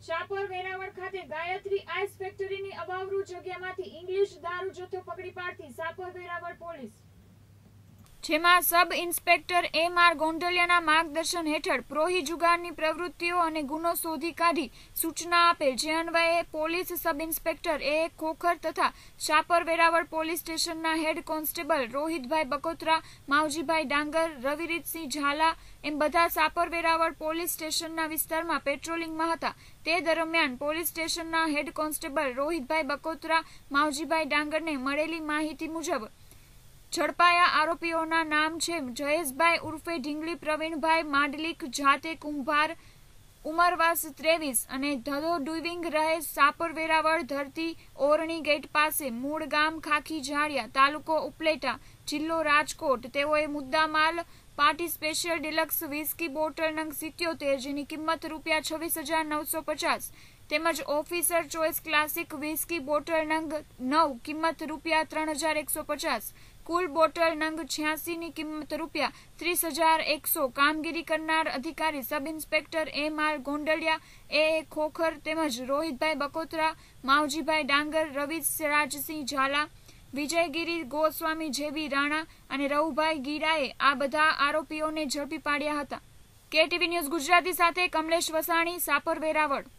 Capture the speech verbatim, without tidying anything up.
શાપર વેરાવળ ખાતે ગાયત્રી આઈસ ફેક્ટરીની અવાવરૂ જગ્યામાંથી ઇંગ્લિશ દારૂ જથ્થો પકડી પાડતી શાપર વેરાવળ પોલીસ, જેમાં સબ ઇન્સ્પેક્ટર એમ આર ગોંડલિયાના માર્ગદર્શન હેઠળ પ્રોહી જુગારની પ્રવૃત્તિઓ અને ગુનો શોધી કાઢી સૂચના આપેલ, જે અન્વયે police sub inspector A Khokhar તથા શાપર વેરાવળ પોલીસ સ્ટેશનના હેડ કોન્સ્ટેબલ રોહિતભાઈ બકોત્રા, માવજીભાઈ ડાંગર, રવિરીતસિંહ ઝાલા એમ બધા શાપર વેરાવળ પોલીસ સ્ટેશનના વિસ્તારમાં પેટ્રોલિંગમાં હતા. તે દરમિયાન પોલીસ સ્ટેશનના હેડ કોન્સ્ટેબલ રોહિતભાઈ બકોત્રા, માવજીભાઈ ડાંગરને મળેલી માહિતી મુજબ ઝડપાયા આરોપીઓના નામ છે જયેશભાઈ ઉર્ફે ઢીંગલી પ્રવીણભાઈ માંડલિક, જાતે કુંભાર, ઉમરવાસ ત્રેવીસ અને ધધો ડુઈંગ રહે શાપર વેરાવળ, ધરતી ઓરણી ગેટ પાસે, મૂળ ગામ ખાખી ઝાડિયા, તાલુકો ઉપલેટા, જિલ્લો રાજકોટ. તેઓએ મુદ્દામાલ party special deluxe whisky bottle નંગ સિત્યોતેર, જેની કિંમત રૂપિયા છવ્વીસ હજાર નવસો પચાસ તેમજ officer choice classic whisky bottle નંગ નવ, કિંમત રૂપિયા ત્રણ હજાર એકસો પચાસ, કુલ બોટલ નંગ છ્યાસી ની કિંમત રૂપિયા ત્રીસ હજાર એકસો. કામગીરી કરનાર અધિકારી sub inspector M R Gondaliya, A Khokhar તેમજ રોહિતભાઈ બકોત્રા, માવજીભાઈ ડાંગર, રવિરાજસિંહ ઝાલા, વિજયગીરી ગોસ્વામી જેબી રાણા અને રવુભાઈ ગીરાએ આ બધા આરોપીઓને ઝડપી પાડ્યા હતા. કેટીવી ન્યૂઝ ગુજરાતી સાથે કમલેશ વસાણી, શાપર વેરાવળ.